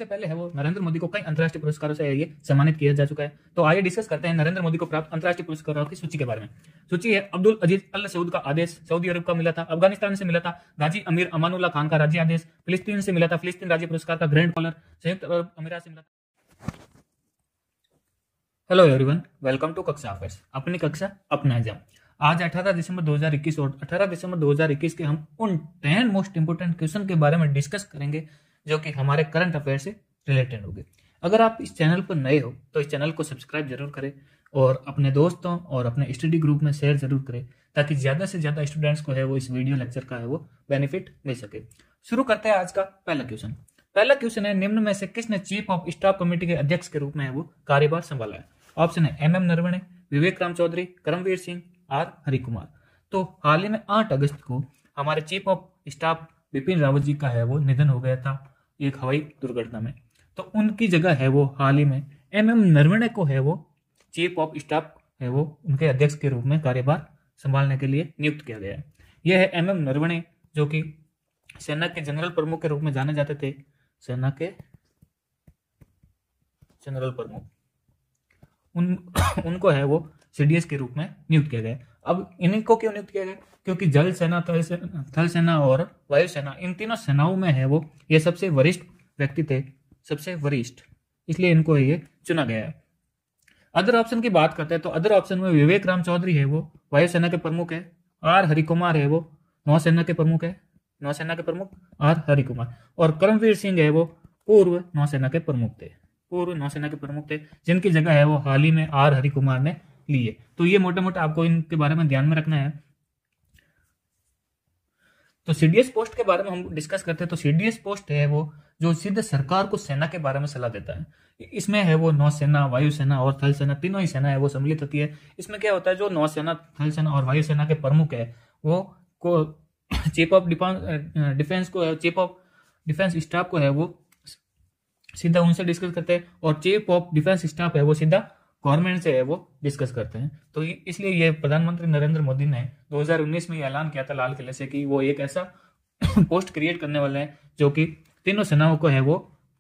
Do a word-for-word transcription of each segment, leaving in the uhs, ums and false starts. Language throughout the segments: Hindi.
पहले है वो नरेंद्र मोदी को कई अंतर्राष्ट्रीय पुरस्कारों से ये सम्मानित किया जा चुका है। तो आइए डिस्कस करते हैं नरेंद्र मोदी को प्राप्त अंतर्राष्ट्रीय पुरस्कारों की सूची के बारे में। सूची है अब्दुल अजीज अल सऊद का आदेश सऊदी अरब का मिला था, अफगानिस्तान से मिला था गाजी अमीर अमानुल्लाह खान का राज्य आदेश, फिलिस्तीन से मिला था फिलिस्तीन राज्य पुरस्कार का ग्रैंड कॉलर, संयुक्त अरब अमीरात से मिला था। Hello everyone, welcome to Kaksha affairs, अपनी कक्षा अपना एग्जाम। आज अठारह दिसंबर दो हज़ार इक्कीस और अठारह दिसंबर दो हज़ार इक्कीस के हम उन टेन मोस्ट इंपोर्टेंट क्वेश्चन के बारे में डिस्कस करेंगे जो कि हमारे करंट अफेयर से रिलेटेड होंगे। अगर आप इस चैनल पर नए हो तो इस चैनल को सब्सक्राइब जरूर करें और अपने दोस्तों और अपने स्टडी ग्रुप में शेयर जरूर करें ताकि ज्यादा से ज्यादा स्टूडेंट्स को है वो इस वीडियो लेक्चर का है वो बेनिफिट मिल सके। शुरू करते हैं आज का पहला क्वेश्चन। पहला क्वेश्चन है, निम्न में से किसने चीफ ऑफ स्टाफ कमेटी के अध्यक्ष के रूप में है वो कार्यभार संभाला है? ऑप्शन है M M Naravane, Vivek Ram Chaudhari, Karambir Singh, R Hari Kumar. तो हाल ही में आठ अगस्त को हमारे chief of staff Bipin Rawat ji का है वो निधन हो गया था एक हवाई दुर्घटना में। तो उनकी जगह है वो हाल ही में एम एम नरवणे को है वो चीफ ऑफ स्टाफ है वो उनके अध्यक्ष के रूप में कार्यभार संभालने के लिए नियुक्त किया गया है। यह है एम एम नरवणे जो कि सेना के जनरल प्रमुख के रूप में जाने जाते थे, सेना के जनरल प्रमुख। उन उनको है वो सीडीएस के रूप में नियुक्त किया गया। अब इन्हीं को क्यों नियुक्त किया गया? क्योंकि जल सेना, थल सेना, थल सेना और वायु सेना, इन तीनों सेनाओं में है वो ये सबसे वरिष्ठ व्यक्ति थे, सबसे वरिष्ठ, इसलिए इनको ये चुना गया है। अदर ऑप्शन की बात करते हैं तो अदर ऑप्शन में विवेक राम चौधरी है वो वायुसेना के प्रमुख है, आर हरि कुमार है वो नौसेना के प्रमुख है, नौसेना के प्रमुख आर हरि कुमार, और करमवीर सिंह है वो पूर्व नौसेना के प्रमुख थे, पूर्व नौसेना के प्रमुख थे, जिनकी जगह है वो हाल ही में आर हरि कुमार ने ली है। तो ये मोटे मोटे आपको इनके बारे में ध्यान में रखना है। तो सीडीएस पोस्ट के बारे में हम डिस्कस करते हैं। तो सीडीएस पोस्ट है वो जो सीधे सरकार को सेना के बारे में सलाह देता है। इसमें है वो नौसेना, वायुसेना और थल सेना, तीनों ही सेना है वो सम्मिलित होती है। इसमें क्या होता है, जो नौसेना, थल सेना और वायुसेना के प्रमुख है वो को चीफ ऑफ डिफेंस को चीफ ऑफ डिफेंस स्टाफ को है वो सीधा उनसे डिस्कस करते हैं, और चीफ ऑफ डिफेंस स्टाफ है वो सीधा गवर्नमेंट से है वो डिस्कस करते हैं। तो इसलिए ये प्रधानमंत्री नरेंद्र मोदी ने दो हज़ार उन्नीस में ये ऐलान किया था लाल किले से कि वो एक ऐसा पोस्ट क्रिएट करने वाले हैं जो कि तीनों सेनाओं को है वो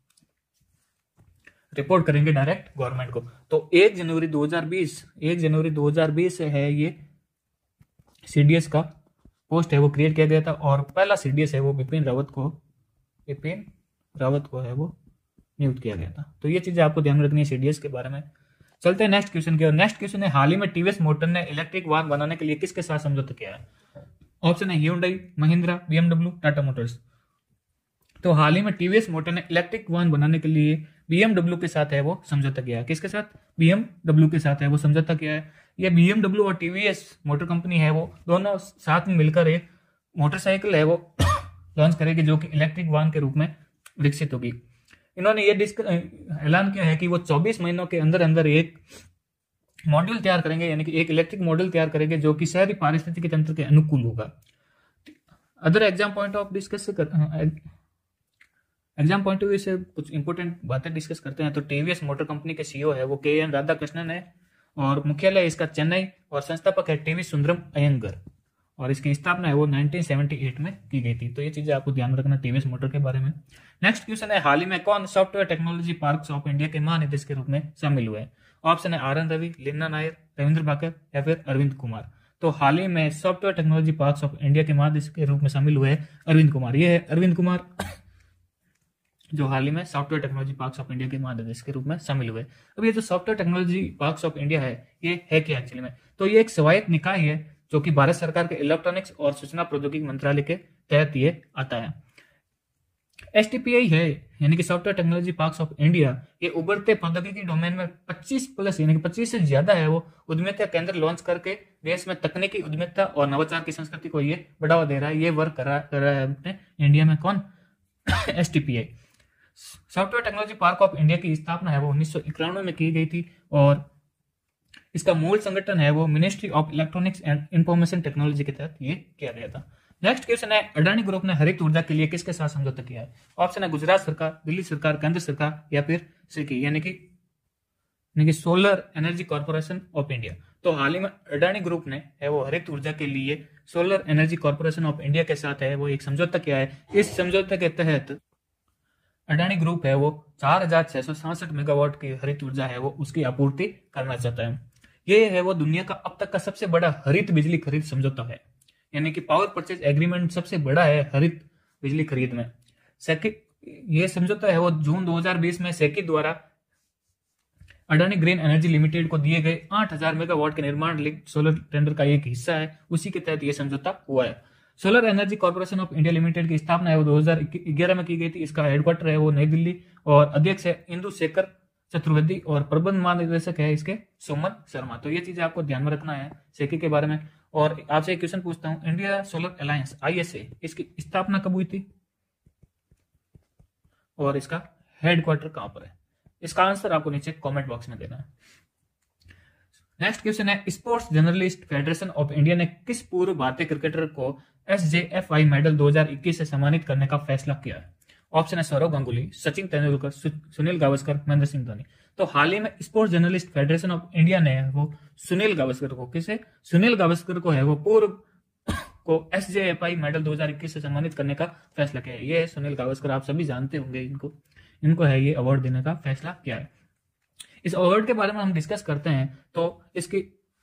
रिपोर्ट करेंगे डायरेक्ट गवर्नमेंट को। तो एक जनवरी दो हज़ार बीस एक जनवरी दो हज़ार बीस से है ये सीडीएस का पोस्ट है वो क्रिएट किया गया था, और पहला सीडीएस है वो बिपिन रावत को बिपिन रावत को है वो नियुक्त किया गया था। तो ये चीजें आपको ध्यान रखनी है सीडीएस के बारे में। चलते हैं नेक्स्ट क्वेश्चन की ओर। नेक्स्ट क्वेश्चन है, हाल ही में टीवीएस मोटर ने इलेक्ट्रिक वाहन बनाने के लिए किसके साथ समझौता किया है? ऑप्शन है Hyundai, Mahindra, BMW, Tata motors. तो हाल ही में टीवीएस मोटर ने इलेक्ट्रिक वाहन बनाने के लिए बीएमडब्ल्यू के साथ है वो समझौता किया है। किसके साथ? बीएमडब्ल्यू के साथ है वो समझौता किया है। ये बीएमडब्ल्यू और टीवीएस मोटर कंपनी है वो दोनों साथ में मिलकर एक मोटरसाइकिल है वो लॉन्च करेगी जो कि इलेक्ट्रिक वाहन के रूप में विकसित होगी। इन्होंने ये ऐलान किया है कि वो चौबीस महीनों के अंदर अंदर एक मॉड्यूल तैयार करेंगे, यानी कि एक इलेक्ट्रिक मॉडल तैयार करेंगे जो कि शहरी पारिस्थितिकी तंत्र के अनुकूल होगा। Other exam point of discuss से एग्जाम पॉइंट ऑफ व्यू से कुछ इंपोर्टेंट बातें डिस्कस करते हैं। तो टीवीएस मोटर कंपनी के सीईओ है वो के एन राधाकृष्णन है, और मुख्यालय इसका चेन्नई, और संस्थापक है टीवी सुंदरम अयंगर, और इसकी स्थापना है वो उन्नीस सौ अठहत्तर में की गई थी। तो ये चीजें आपको ध्यान रखना टीवीएस मोटर के बारे में। नेक्स्ट क्वेश्चन है, हाल ही में कौन software technology parks of India के महानिदेशक के रूप में शामिल हुए? ऑप्शन है आर एन रवि, लीना नायर, रविंद्र भाकर या फिर अरविंद कुमार। तो हाल ही में software technology parks of India के महानिदेशक के रूप में शामिल हुए अरविंद कुमार। ये है अरविंद कुमार जो हाल ही में software technology parks of India के महानिदेशक के रूप में शामिल हुए। अब ये जो software technology parks of India है ये है क्या एक्चुअली में? तो ये एक स्वायत्त निकाय है जो कि भारत सरकार के इलेक्ट्रॉनिक्स और सूचना प्रौद्योगिकी मंत्रालय के तहत ये आता है। एसटीपीआई है यानी कि software technology parks of India, ये उभरते प्रौद्योगिकी डोमेन में पच्चीस प्लस यानी कि पच्चीस से ज्यादा है वो उद्यमिता केंद्र लॉन्च करके देश में तकनीकी उद्यमिता और नवाचार की संस्कृति को ये बढ़ावा दे रहा है। ये वर्क कर रहा कर रहा है अपने इंडिया में। कौन? STPI. Software technology park of India की स्थापना है वो उन्नीस सौ इक्यानवे में की गई थी, और इसका मूल संगठन है वो ministry of electronics and information technology के तहत ये किया गया था। नेक्स्ट क्वेश्चन है, अडानी ग्रुप ने हरित ऊर्जा के लिए किसके साथ समझौता किया है? ऑप्शन है गुजरात सरकार, दिल्ली सरकार, केंद्र सरकार या फिर सिकी यानी कि यानी कि solar energy corporation of India. तो हाल ही में अडानी ग्रुप ने है वो हरित ऊर्जा के लिए solar energy corporation of India के साथ है वो एक समझौता किया है। इस समझौते के तहत अडानी ग्रुप है वो चार हजार छह सौ सड़सठ मेगावाट की हरित ऊर्जा है वो उसकी आपूर्ति करना चाहता है। ये है वो दुनिया का अब तक का सबसे बड़ा हरित बिजली खरीद समझौता है, यानी कि पावर परचेज एग्रीमेंट सबसे बड़ा है हरित बिजली खरीद में। सेकी ये समझौता है वो जून दो हज़ार बीस में सेकी द्वारा अडानी ग्रीन एनर्जी लिमिटेड को दिए गए आठ हज़ार मेगावाट के निर्माण लिंक सोलर टेंडर का एक हिस्सा है, उसी के तहत यह समझौता हुआ है। Solar energy corporation of India limited की स्थापना है वो दो हज़ार ग्यारह में की गई थी। इसका हेडक्वार्टर है वो नई दिल्ली और अध्यक्ष है इंदु शेखर चतुर्वेदी और प्रबंध महानिदेशक है इसके सुमन शर्मा। तो ये चीजें आपको ध्यान में रखना है सेकी के बारे में। और आपसे एक क्वेश्चन पूछता हूं, India solar alliance I S A इसकी स्थापना कब हुई थी और इसका हेडक्वार्टर कहां पर है? इसका आंसर आपको नीचे कमेंट बॉक्स में देना है। नेक्स्ट क्वेश्चन है, sports journalist federation of India ने किस पूर्व भारतीय क्रिकेटर को S J F I medal दो हज़ार इक्कीस से सम्मानित करने का फैसला किया है? ऑप्शन है सौरव गांगुली, सचिन तेंदुलकर, सुनील गावस्कर, महेंद्र सिंह धोनी। तो हाल ही में sports journalist federation of India ने वो सुनील गावस्कर को किसे सुनील गावस्कर को है वो पूर्व को S J F I medal दो हज़ार इक्कीस से सम्मानित करने का फैसला किया है। ये है सुनील गावस्कर, आप सभी जानते होंगे इनको इनको है ये अवार्ड देने का फैसला किया है। इस अवार्ड के बारे में हम डिस्कस करते हैं तो इसकी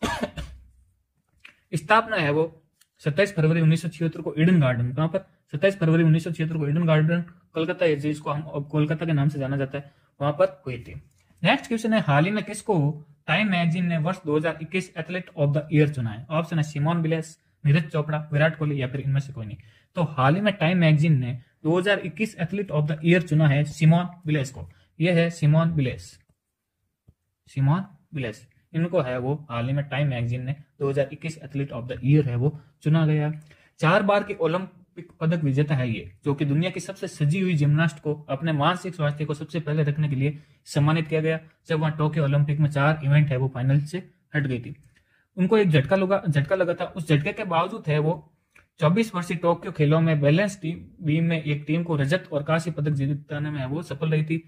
स्थापना है वो सत्ताईस फरवरी उन्नीस सौ छिहत्तर को ईडन गार्डन, कहां पर? सत्ताईस फरवरी उन्नीस सौ छिहत्तर को ईडन गार्डन कोलकाता, जिसको हम कोलकाता के नाम से जाना जाता है, वहां पर हुई थी। नेक्स्ट क्वेश्चन है, हाल ही में किसको टाइम मैगजीन ने वर्ष दो हज़ार इक्कीस एथलीट ऑफ द ईयर चुना है? ऑप्शन है सिमोन बिलेस, नीरज चोपड़ा, विराट कोहली या फिर इनमें से कोई नहीं। तो हाल ही में टाइम मैगजीन ने दो हज़ार इक्कीस एथलीट ऑफ द ईयर चुना है सिमोन बिलेस को। यह है सिमोन बिलेस सिमोन बिलेस इनको है वो हाल ही में टाइम मैगजीन ने दो हज़ार इक्कीस एथलीट ऑफ द ईयर है वो चुना गया। चार बार की ओलंपिक पदक विजेता है ये, जो कि दुनिया की सबसे सजी हुई जिम्नास्ट को अपने मानसिक स्वास्थ्य को सबसे पहले रखने के लिए सम्मानित किया गया, जब वहां टोक्यो ओलंपिक में चार इवेंट है वो फाइनल से हट गई थी। उनको एक झटका लगा झटका लगा था, उस झटके के बावजूद है वो चौबीस वर्षीय टोक्यो खेलों में बैलेंस टीम बीम में एक टीम को रजत और कांस्य पदक जिताने में वो सफल रही थी।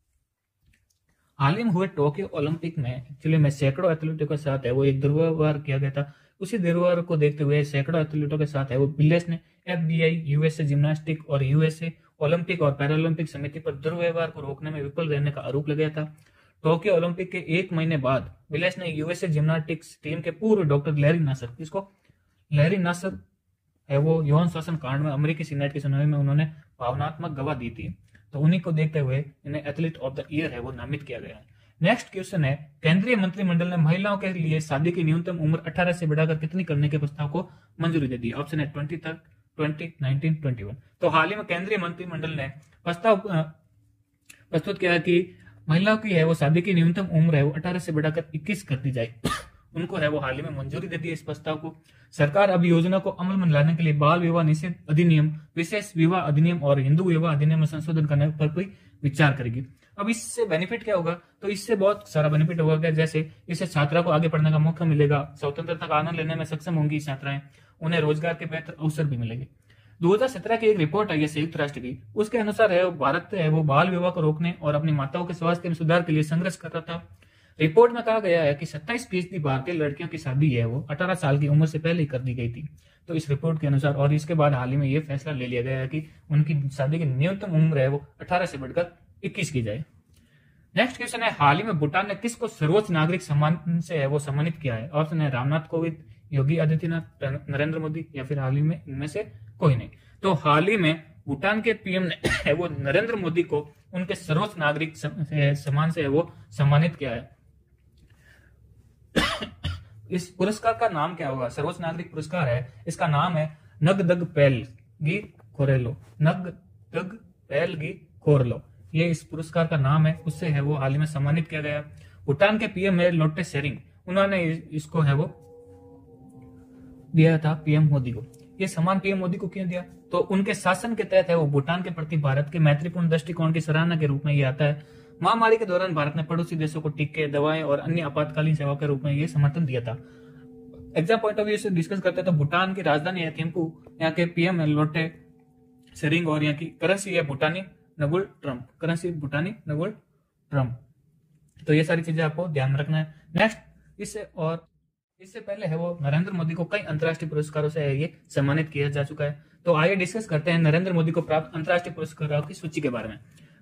हाल ही में हुए टोक्यो ओलंपिक में एक्चुअली में सैकड़ों एथलीटों के साथ है वो एक दुर्व्यवहार किया गया था। उसी दुर्व्यवहार को देखते हुए सैकड़ों एथलीटों के साथ है वो बिलेस ने F B I, USA gymnastic और यूएसए ओलंपिक और पैरालंपिक समिति पर दुर्व्यवहार को रोकने में विफल रहने का आरोप लगाया था। टोक्यो ओलंपिक के एक महीने बाद बिलेस ने यूएसए जिम्नास्टिक्स टीम के पूर्व डॉक्टर लैरी नासर इसको लैरी नासर है वो यौन शोषण कांड में अमेरिकी सीनेट की सुनवाई में उन्होंने भावनात्मक गवाह दी थी, तो उन्हीं को देखते हुए इन्हें एथलीट ऑफ द ईयर है वो नामित किया गया है। नेक्स्ट क्वेश्चन है, केंद्रीय मंत्रिमंडल ने महिलाओं के लिए शादी की न्यूनतम उम्र अठारह से बढ़ाकर कितनी करने के प्रस्ताव को मंजूरी दे दी? ऑप्शन है ट्वेंटी तक, ट्वेंटी, नाइनटीन, ट्वेंटी वन। तो हाल ही में केंद्रीय मंत्रिमंडल ने प्रस्ताव प्रस्तुत किया कि महिलाओं की है वो शादी की न्यूनतम उम्र है वो अठारह से बढ़ाकर इक्कीस कर दी जाए। उनको है वो हाल ही में मंजूरी दे दी है इस प्रस्ताव को। सरकार अब योजना को अमल में लाने के लिए बाल विवाह निषेध अधिनियम, विशेष विवाह अधिनियम और हिंदू विवाह अधिनियम में संशोधन करने पर कोई विचार करेगी। अब इससे बेनिफिट क्या होगा? तो इससे बहुत सारा बेनिफिट होगा, जैसे इससे छात्रा को आगे पढ़ने का मौका मिलेगा, स्वतंत्रता का आनंद लेने में सक्षम होंगी छात्राएं, उन्हें रोजगार के बेहतर अवसर भी मिलेंगे। दो हज़ार सत्रह की एक रिपोर्ट आई है संयुक्त राष्ट्र की, उसके अनुसार है भारत है वो बाल विवाह को रोकने और अपनी माताओं के स्वास्थ्य में सुधार के लिए संघर्ष कर रहा था। रिपोर्ट में कहा गया है कि सत्ताईस फीसदी भारतीय लड़कियों की शादी है वो अठारह साल की उम्र से पहले ही कर दी गई थी। तो इस रिपोर्ट के अनुसार और इसके बाद हाल ही में यह फैसला ले लिया गया है कि उनकी शादी की न्यूनतम उम्र है वो अठारह से बढ़कर इक्कीस की जाए। नेक्स्ट क्वेश्चन है, हाल ही में भूटान ने किसको सर्वोच्च नागरिक सम्मान से है वो सम्मानित किया है? ऑप्शन है रामनाथ कोविंद, योगी आदित्यनाथ, नरेंद्र मोदी या फिर हाल ही में इनमें से कोई नहीं। तो हाल ही में भूटान के पीएम ने है वो नरेंद्र मोदी को उनके सर्वोच्च नागरिक सम्मान से है वो सम्मानित किया है। इस पुरस्कार का नाम क्या होगा? सर्वोच्च नागरिक पुरस्कार है, इसका नाम है नगदग पैलगी खोरेलो नगदग पैलगी खोरलो, ये इस पुरस्कार का नाम है। उससे है वो हाल ही में सम्मानित किया गया। भूटान के पीएम है लोटे शेरिंग, उन्होंने इसको है वो दिया था पीएम मोदी को। ये सम्मान पीएम मोदी को क्यों दिया? तो उनके शासन के तहत है वो भूटान के प्रति भारत के मैत्रीपूर्ण दृष्टिकोण की सराहना के रूप में ये आता है। महामारी के दौरान भारत ने पड़ोसी देशों को टीके, दवाएं और अन्य आपातकालीन सेवा के रूप में ये समर्थन दिया था। एग्जाम पॉइंट ऑफ व्यू से डिस्कस करते हैं तो भूटान की राजधानी है थिम्पू, यहाँ के पीएम है लोटे शेरिंग और यहाँ की करेंसी है भूटानी नगुल ट्रम्प करेंसी भूटानी नगुल ट्रम्प। तो ये सारी चीजें आपको ध्यान में रखना है। नेक्स्ट, इससे और इससे पहले है वो नरेंद्र मोदी को कई अंतर्राष्ट्रीय पुरस्कारों से ये सम्मानित किया जा चुका है। तो आइए डिस्कस करते हैं नरेंद्र मोदी को प्राप्त अंतर्राष्ट्रीय पुरस्कारों की सूची के बारे में।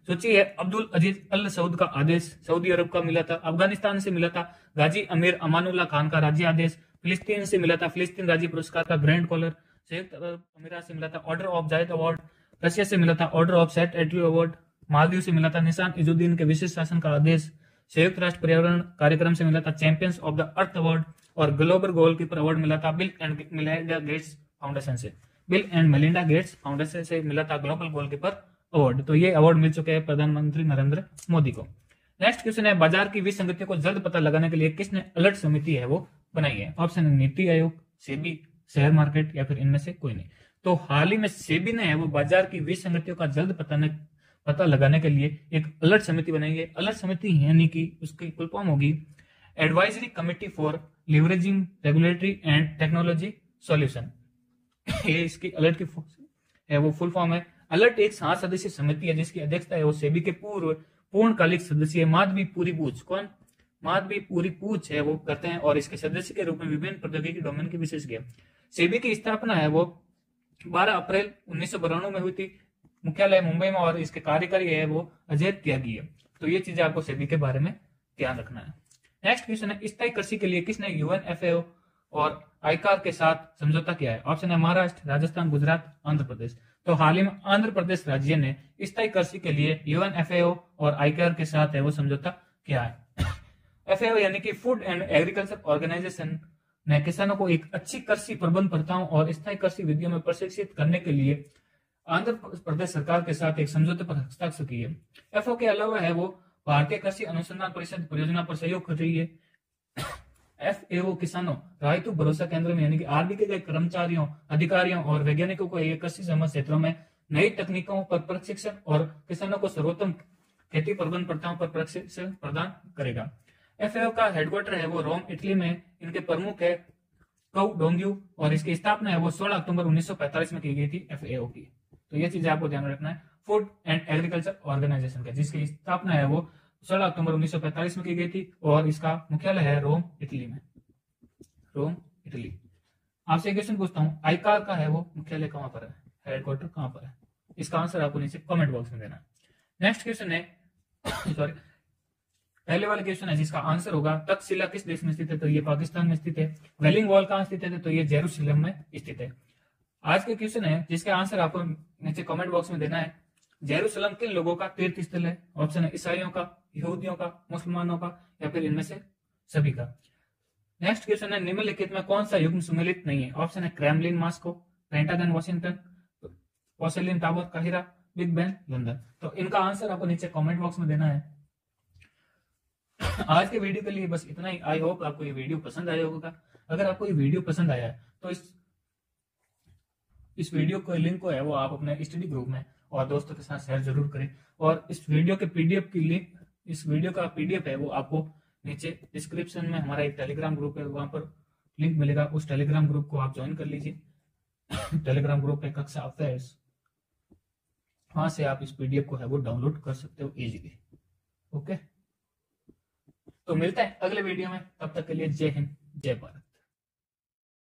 सूची है अब्दुल अजीज अल सऊद का आदेश सऊदी अरब का मिला था। अफगानिस्तान से मिला था गाजी अमीर अमानुल्लाह खान का राज्य आदेश। फिलिस्तीन से मिला था फिलिस्तीन राज्य पुरस्कार का ग्रैंड कॉलर। संयुक्त अरब अमीरात से मिला था order of Zayed award. Russia से मिला था order of Saint Andrew award. Maldives से मिला था निशान इजुद्दीन के विशेष शासन का आदेश। संयुक्त राष्ट्र पर्यावरण कार्यक्रम से मिला था champions of the earth award. और ग्लोबल गोलकीपर अवार्ड मिला था Bill and Melinda Gates foundation से Bill and Melinda Gates foundation से मिला था ग्लोबल गोलकीपर अवार्ड। तो ये अवार्ड मिल चुके हैं प्रधानमंत्री नरेंद्र मोदी को। नेक्स्ट क्वेश्चन है बाजार की विसंगतियों को जल्द पता लगाने के लिए किसने अलर्ट समिति है वो बनाई है? ऑप्शन है नीति आयोग, सेबी, शेयर मार्केट या फिर इनमें से कोई नहीं। तो हाल ही में सेबी ने है वो बाजार की विसंगतियों का जल्द पता न, पता लगाने के लिए एक अलर्ट समिति बनाई है। अलर्ट समिति यानी कि उसकी फुल फॉर्म होगी advisory committee for leveraging regulatory and technology solution. ये इसकी अलर्ट की है वो फुल फॉर्म है। अलर्ट एक सात सदस्यीय समिति है जिसकी अध्यक्षता है वो सेबी के पूर्व पूर्णकालिक सदस्य माधवी पूरी पूछ कौन माधवी पूरी पूछ है वो करते हैं और इसके सदस्य के रूप में विभिन्न प्रौद्योगिकी डोमेन के विशेषज्ञ। सेबी की स्थापना है वो बारह अप्रैल उन्नीस सौ बानवे में हुई थी। मुख्यालय मुंबई में और इसके कार्यकारी है वो अजय त्यागी है। तो ये चीजें आपको सेबी के बारे में ध्यान रखना है। नेक्स्ट क्वेश्चन है स्थायी कृषि के लिए किसने यूएनएफएओ और आईकार के साथ समझौता किया है? ऑप्शन है महाराष्ट्र, राजस्थान, गुजरात, आंध्र प्रदेश। तो हाल ही में आंध्र प्रदेश राज्य ने स्थायी कृषि के लिए यूएनएफएओ और आईकार के साथ है वो समझौता किया है। एफएओ यानी कि फूड एंड एग्रीकल्चर ऑर्गेनाइजेशन ने किसानों को एक अच्छी कृषि प्रबंध प्रथाओं और स्थायी कृषि विधियों में प्रशिक्षित करने के लिए आंध्र प्रदेश सरकार के साथ एक समझौते पर हस्ताक्षर किए। एफओ के अलावा है वो भारतीय कृषि अनुसंधान परिषद परियोजना पर सहयोग कर रही है। एफएओ किसानों रायतु भरोसा केंद्र में यानी कि आरबी के कर्मचारियों, अधिकारियों और वैज्ञानिकों को एक कृषि समझ क्षेत्रों में नई तकनीकों पर प्रशिक्षण और किसानों को सर्वोत्तम खेती प्रबंध प्रथाओं पर प्रशिक्षण प्रदान करेगा। एफएओ का हेडक्वार्टर है वो रोम, इटली में। इनके प्रमुख है कऊ डोंग्यू और इसकी स्थापना है वो सोलह अक्टूबर उन्नीस सौ पैंतालीस में की गई थी एफएओ की। तो ये चीजें आपको ध्यान रखना है। फूड एंड एग्रीकल्चर ऑर्गेनाइजेशन का जिसकी स्थापना है वो सोलह अक्टूबर उन्नीस सौ पैंतालीस में की गई थी और इसका मुख्यालय है रोम, इटली में। रोम, इटली। आपसे क्वेश्चन पूछता हूँ आईकार का है वो मुख्यालय कहाँ पर है, हेडक्वार्टर कहाँ पर है? इसका आंसर आपको नीचे कमेंट बॉक्स में देना है। नेक्स्ट क्वेश्चन है सॉरी पहले वाला क्वेश्चन है जिसका आंसर होगा तक्षशिला किस देश में स्थित है? तो ये पाकिस्तान में स्थित है। वेलिंग वॉल कहाँ स्थित है? तो ये जेरूसलम में स्थित है। आज के क्वेश्चन है जिसका आंसर आपको नीचे कमेंट बॉक्स में देना है। जेरूसलम किन लोगों का तीर्थ स्थल है? ऑप्शन है ईसाइयों का, यहूदियों का, मुसलमानों का या फिर इनमें से सभी का। नेक्स्ट क्वेश्चन है निम्नलिखित में कौन सा युग्म सुमेलित नहीं है? ऑप्शन है Kremlin Moscow, Pentagon Washington, porcelain tower काहिरा, बिग बेन लंदन। तो इनका आंसर आपको नीचे कमेंट बॉक्स में देना है। आज के वीडियो के लिए बस इतना ही। आई होप आपको ये वीडियो पसंद आया होगा। अगर आपको ये वीडियो पसंद आया है तो इस इस वीडियो को लिंक को है वो आप अपने स्टडी ग्रुप में और दोस्तों के साथ शेयर जरूर करें। और इस वीडियो के पीडीएफ की लिंक इस वीडियो का पीडीएफ है वो आपको नीचे डिस्क्रिप्शन में हमारा एक टेलीग्राम ग्रुप है वहां पर लिंक मिलेगा। उस टेलीग्राम ग्रुप को आप ज्वाइन कर लीजिए। टेलीग्राम ग्रुप है कक्षा अफेयर्स, वहां से आप इस पीडीएफ को है वो डाउनलोड कर सकते हो इजीली। ओके, तो मिलते हैं अगले वीडियो में। तब तक के लिए जय हिंद, जय भारत।